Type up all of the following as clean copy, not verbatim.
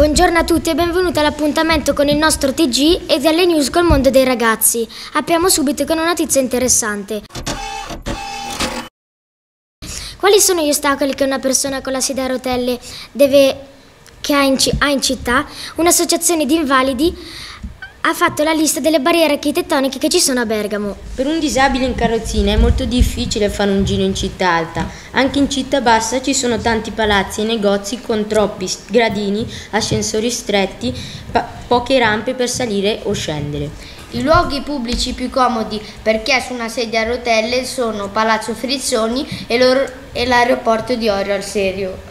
Buongiorno a tutti e benvenuti all'appuntamento con il nostro TG e dalle news col mondo dei ragazzi. Apriamo subito con una notizia interessante. Quali sono gli ostacoli che una persona con la sedia a rotelle ha in città? Un'associazione di invalidi ha fatto la lista delle barriere architettoniche che ci sono a Bergamo. Per un disabile in carrozzina è molto difficile fare un giro in città alta. Anche in città bassa ci sono tanti palazzi e negozi con troppi gradini, ascensori stretti, poche rampe per salire o scendere. I luoghi pubblici più comodi per chi è su una sedia a rotelle sono Palazzo Frizzoni e l'aeroporto di Orio al Serio.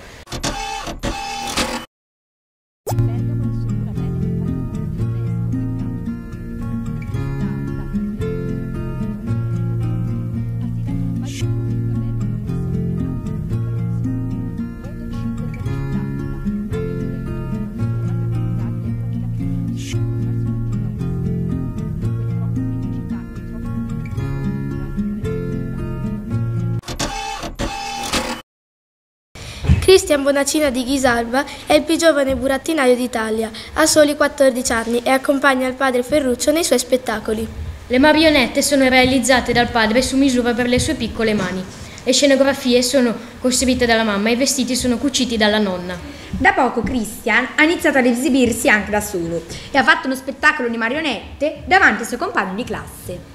Cristian Bonacina di Ghisalva è il più giovane burattinaio d'Italia, ha soli 14 anni e accompagna il padre Ferruccio nei suoi spettacoli. Le marionette sono realizzate dal padre su misura per le sue piccole mani. Le scenografie sono costruite dalla mamma e i vestiti sono cuciti dalla nonna. Da poco Christian ha iniziato ad esibirsi anche da solo e ha fatto uno spettacolo di marionette davanti ai suoi compagni di classe.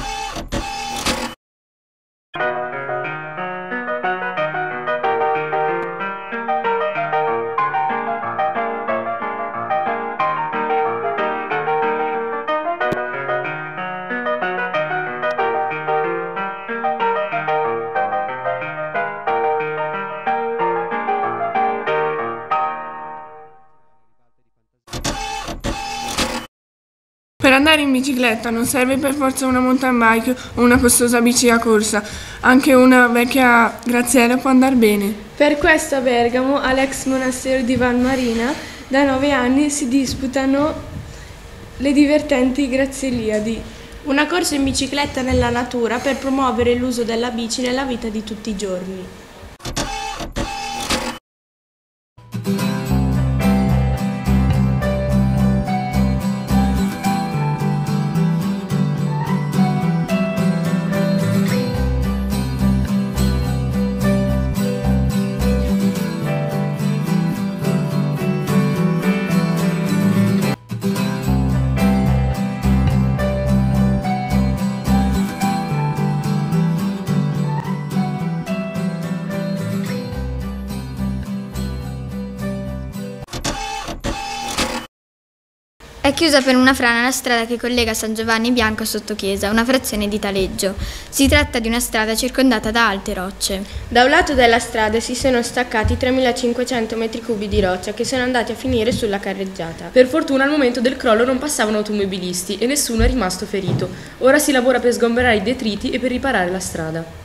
Per andare in bicicletta non serve per forza una mountain bike o una costosa bici da corsa, anche una vecchia graziella può andare bene. Per questo a Bergamo, all'ex monastero di Val Marina, da 9 anni si disputano le divertenti Grazieliadi. Una corsa in bicicletta nella natura per promuovere l'uso della bici nella vita di tutti i giorni. È chiusa per una frana la strada che collega San Giovanni Bianco a Sottochiesa, una frazione di Taleggio. Si tratta di una strada circondata da alte rocce. Da un lato della strada si sono staccati 3.500 metri cubi di roccia che sono andati a finire sulla carreggiata. Per fortuna al momento del crollo non passavano automobilisti e nessuno è rimasto ferito. Ora si lavora per sgomberare i detriti e per riparare la strada.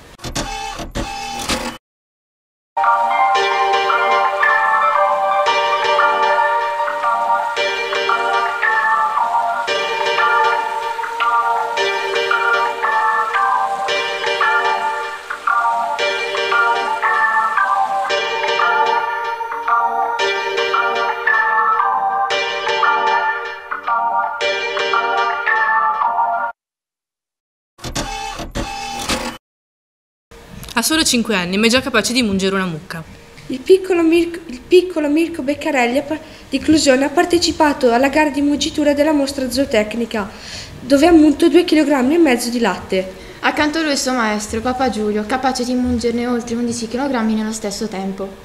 Ha solo 5 anni, ma è già capace di mungere una mucca. Il piccolo Mirko Beccarelli di Clusione ha partecipato alla gara di mungitura della mostra zootecnica, dove ha munto 2,5 kg di latte. Accanto a lui il suo maestro, Papa Giulio, capace di mungerne oltre 11 kg nello stesso tempo.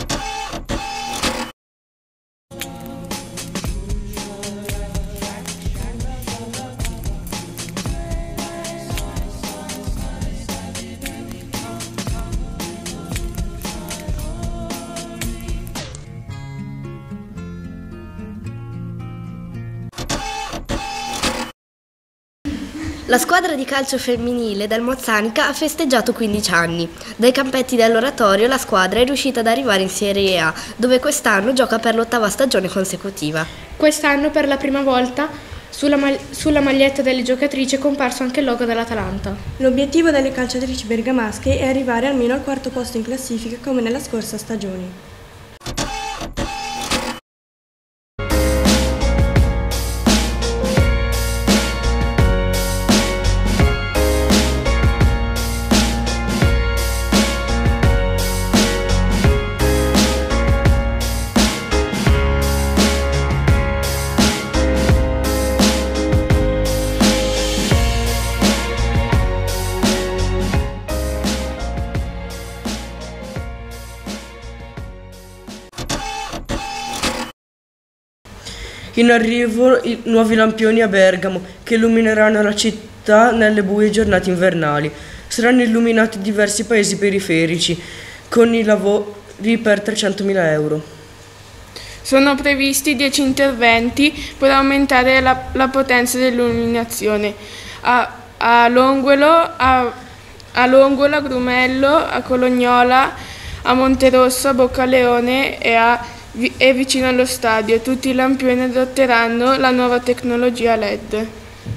La squadra di calcio femminile del Mozzanica ha festeggiato 15 anni. Dai campetti dell'Oratorio la squadra è riuscita ad arrivare in Serie A, dove quest'anno gioca per l'8ª stagione consecutiva. Quest'anno per la prima volta sulla maglietta delle giocatrici è comparso anche il logo dell'Atalanta. L'obiettivo delle calciatrici bergamasche è arrivare almeno al 4º posto in classifica come nella scorsa stagione. In arrivo i nuovi lampioni a Bergamo che illumineranno la città nelle buie giornate invernali. Saranno illuminati diversi paesi periferici con i lavori per 300.000 euro. Sono previsti 10 interventi per aumentare la potenza dell'illuminazione a Longuelo, a Grumello, a Colognola, a Monterosso, a Boccaleone e vicino allo stadio. Tutti i lampioni adotteranno la nuova tecnologia LED.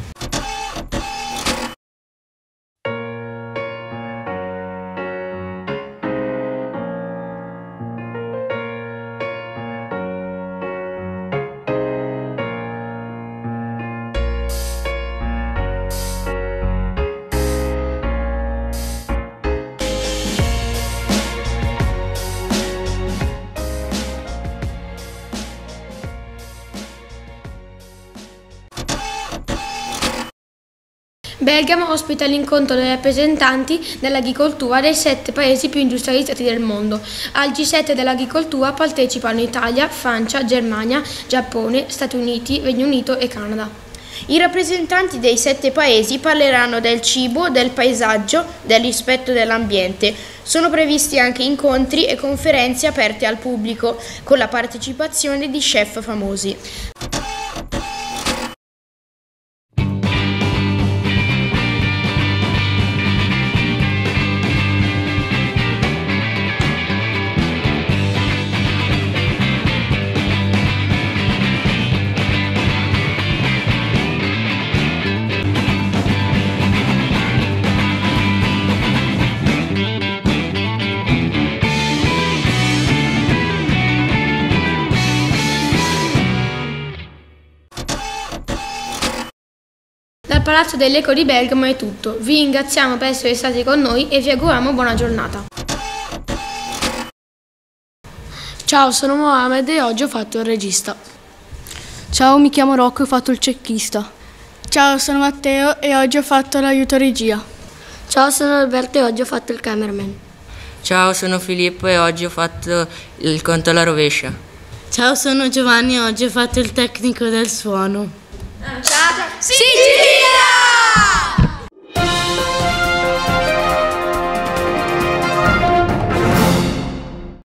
Bergamo ospita l'incontro dei rappresentanti dell'agricoltura dei 7 paesi più industrializzati del mondo. Al G7 dell'agricoltura partecipano Italia, Francia, Germania, Giappone, Stati Uniti, Regno Unito e Canada. I rappresentanti dei 7 paesi parleranno del cibo, del paesaggio, del rispetto dell'ambiente. Sono previsti anche incontri e conferenze aperte al pubblico, con la partecipazione di chef famosi. Dal Palazzo dell'Eco di Bergamo è tutto. Vi ringraziamo per essere stati con noi e vi auguriamo buona giornata. Ciao, sono Mohamed e oggi ho fatto il regista. Ciao, mi chiamo Rocco e ho fatto il cecchista. Ciao, sono Matteo e oggi ho fatto l'aiuto regia. Ciao, sono Alberto e oggi ho fatto il cameraman. Ciao, sono Filippo e oggi ho fatto il conto alla rovescia. Ciao, sono Giovanni e oggi ho fatto il tecnico del suono. Ciao! Sicilia!